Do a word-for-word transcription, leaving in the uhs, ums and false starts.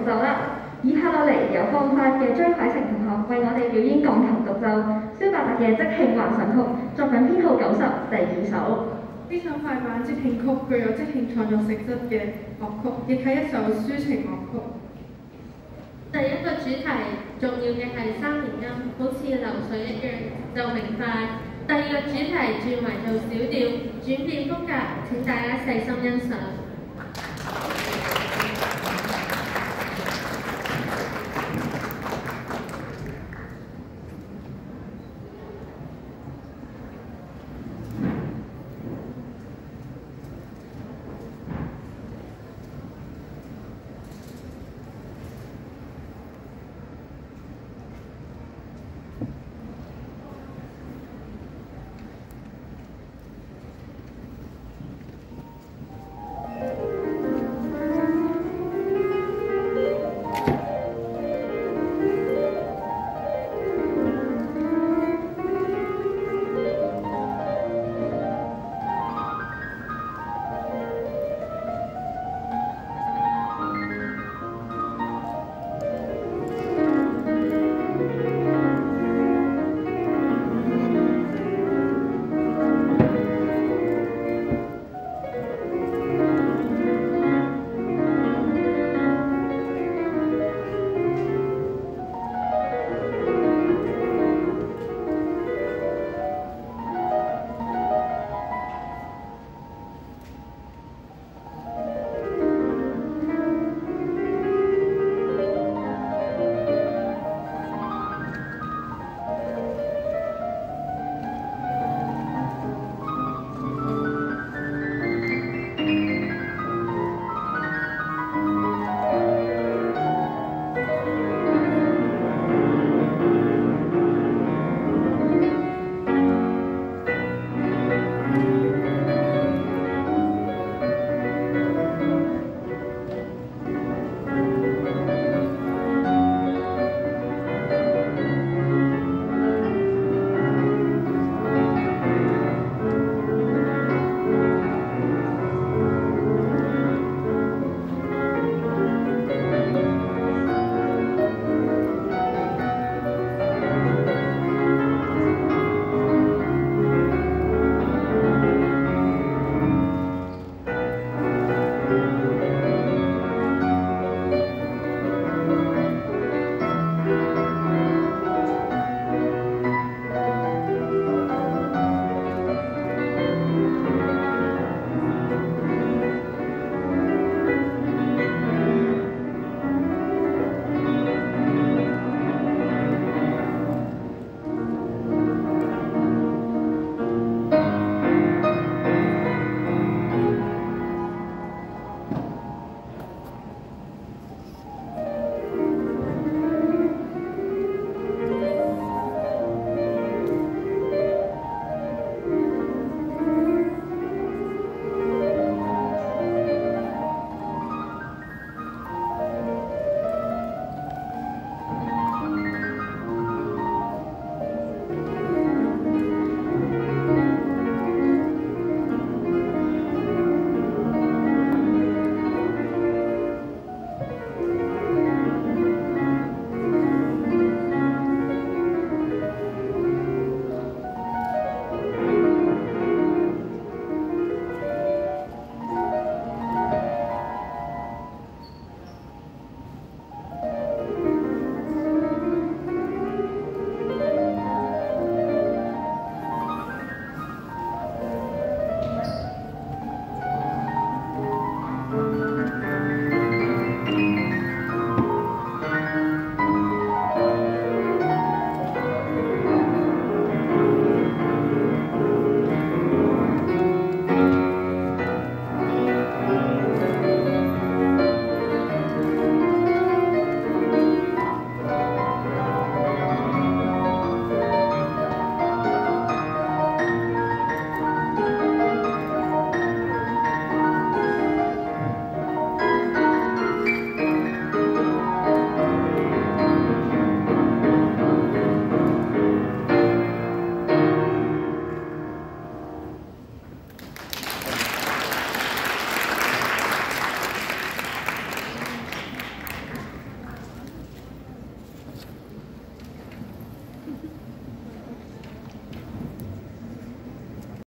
奏啦。以下落嚟由放快嘅張凱晴同學為我哋表演鋼琴獨奏蕭伯達嘅即興幻想曲，作品編號九十第二首。 呢首快板即興曲具有即興創作性質嘅樂曲，亦係一首抒情樂曲。 第一個主題重要嘅係三連音，好似流水一樣就明快。第二個主題轉為做小調，轉變風格，請大家細心欣賞。